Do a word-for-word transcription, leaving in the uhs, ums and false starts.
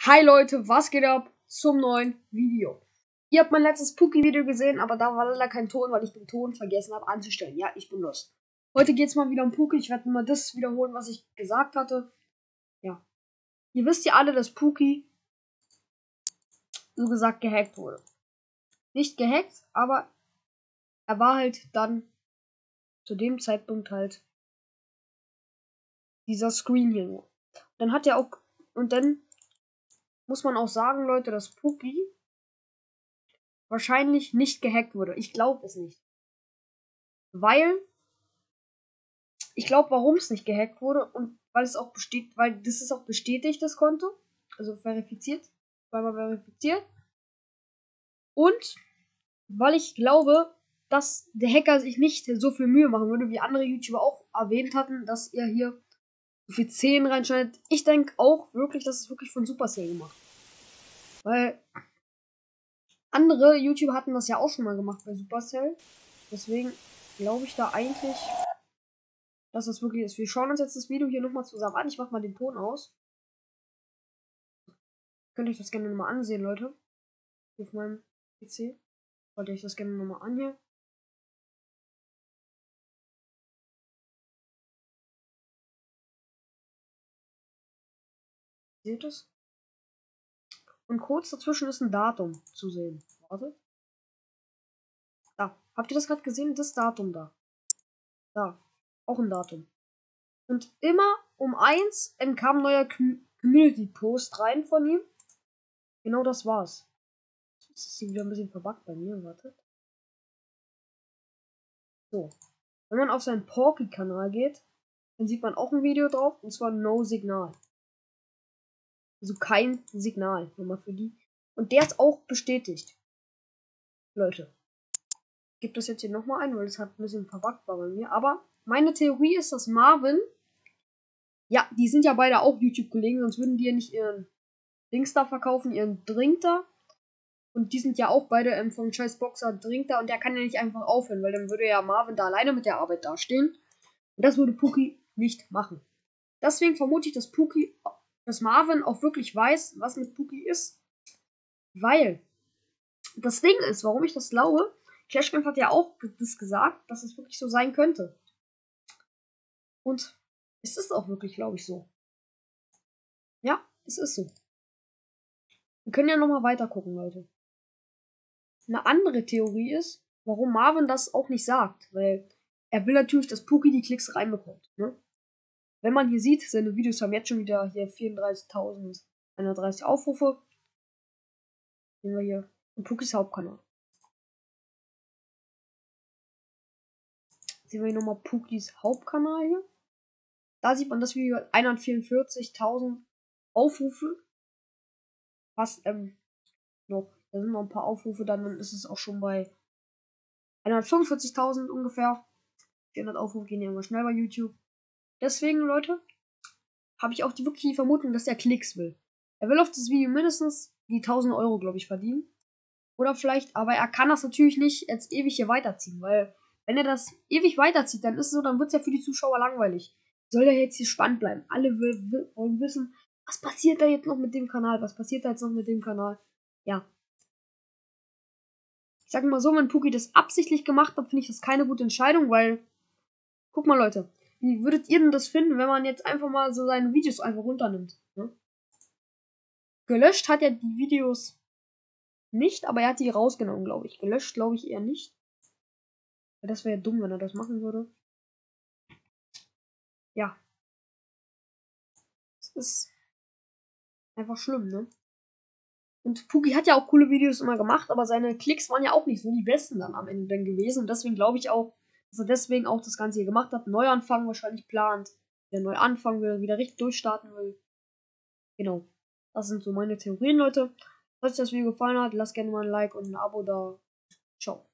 Hi Leute, was geht ab zum neuen Video? Ihr habt mein letztes Puki-Video gesehen, aber da war leider kein Ton, weil ich den Ton vergessen habe anzustellen. Ja, ich bin los. Heute geht es mal wieder um Puki. Ich werde mal das wiederholen, was ich gesagt hatte. Ja. Ihr wisst ja alle, dass Puki, so gesagt, gehackt wurde. Nicht gehackt, aber er war halt dann zu dem Zeitpunkt halt dieser Screen hier nur. Dann hat er auch, und dann muss man auch sagen, Leute, dass Puki wahrscheinlich nicht gehackt wurde. Ich glaube es nicht. Weil, ich glaube, warum es nicht gehackt wurde und weil es auch besteht, weil das ist auch bestätigt, das Konto. Also verifiziert. Zweimal verifiziert. Und weil ich glaube, dass der Hacker sich nicht so viel Mühe machen würde, wie andere YouTuber auch erwähnt hatten, dass er hier so viel zehn reinschneidet. Ich denke auch wirklich, dass es wirklich von Supercell gemacht. Weil andere YouTuber hatten das ja auch schon mal gemacht bei Supercell. Deswegen glaube ich da eigentlich, dass das wirklich ist. Wir schauen uns jetzt das Video hier nochmal zusammen an. Ich mache mal den Ton aus. Könnt ihr euch das gerne nochmal ansehen, Leute. Hier auf meinem P C. Wollt ihr euch das gerne nochmal an hier. Seht es? Und kurz dazwischen ist ein Datum zu sehen. Warte. Da. Habt ihr das gerade gesehen? Das Datum da. Da. Auch ein Datum. Und immer um eins kam ein neuer Community-Post rein von ihm. Genau das war's. Jetzt ist sie wieder ein bisschen verbuggt bei mir. Wartet. So. Wenn man auf seinen Porky-Kanal geht, dann sieht man auch ein Video drauf. Und zwar No Signal. Also kein Signal. Nochmal für die. Und der ist auch bestätigt. Leute. Ich gebe das jetzt hier nochmal ein, weil es hat ein bisschen verbuggt war bei mir. Aber meine Theorie ist, dass Marvin. Ja, die sind ja beide auch YouTube-Kollegen, sonst würden die ja nicht ihren Dings da verkaufen, ihren Drink da. Und die sind ja auch beide ähm, vom scheiß Boxer Drink da. Und der kann ja nicht einfach aufhören, weil dann würde ja Marvin da alleine mit der Arbeit dastehen. Und das würde Puki nicht machen. Deswegen vermute ich, dass Puki, dass Marvin auch wirklich weiß, was mit Puki ist. Weil das Ding ist, warum ich das glaube, Clashcamp hat ja auch das gesagt, dass es wirklich so sein könnte. Und es ist auch wirklich, glaube ich, so. Ja, es ist so. Wir können ja nochmal weiter gucken, Leute. Eine andere Theorie ist, warum Marvin das auch nicht sagt. Weil er will natürlich, dass Puki die Klicks reinbekommt. Ne? Wenn man hier sieht, seine Videos haben jetzt schon wieder hier vierunddreißigtausendeinhundertdreißig Aufrufe. Sehen wir hier. Und Pukis Hauptkanal. Sehen wir hier nochmal Pukis Hauptkanal hier. Da sieht man das Video hundertvierundvierzigtausend Aufrufe. Fast ähm, noch. Da sind noch ein paar Aufrufe, dann ist es auch schon bei hundertfünfundvierzigtausend ungefähr. vierhundert Aufrufe gehen ja immer schnell bei YouTube. Deswegen, Leute, habe ich auch die wirklich die Vermutung, dass er Klicks will. Er will auf das Video mindestens die tausend Euro, glaube ich, verdienen. Oder vielleicht, aber er kann das natürlich nicht jetzt ewig hier weiterziehen, weil wenn er das ewig weiterzieht, dann ist es so, dann wird es ja für die Zuschauer langweilig. Soll der jetzt hier spannend bleiben? Alle will, will, wollen wissen, was passiert da jetzt noch mit dem Kanal? Was passiert da jetzt noch mit dem Kanal? Ja. Ich sag mal so, wenn Puki das absichtlich gemacht hat, finde ich das keine gute Entscheidung, weil, guck mal, Leute, wie würdet ihr denn das finden, wenn man jetzt einfach mal so seine Videos einfach runternimmt? Ne? Gelöscht hat er die Videos nicht, aber er hat die rausgenommen, glaube ich. Gelöscht, glaube ich, eher nicht. Das wäre ja dumm, wenn er das machen würde. Ja. Es ist einfach schlimm, ne? Und Puki hat ja auch coole Videos immer gemacht, aber seine Klicks waren ja auch nicht so die besten dann am Ende dann gewesen. Und deswegen glaube ich auch, dass er deswegen auch das Ganze hier gemacht hat. Neuanfang wahrscheinlich plant. Der neu anfangen will, wieder richtig durchstarten will. Genau. Das sind so meine Theorien, Leute. Falls euch das Video gefallen hat, lasst gerne mal ein Like und ein Abo da. Ciao.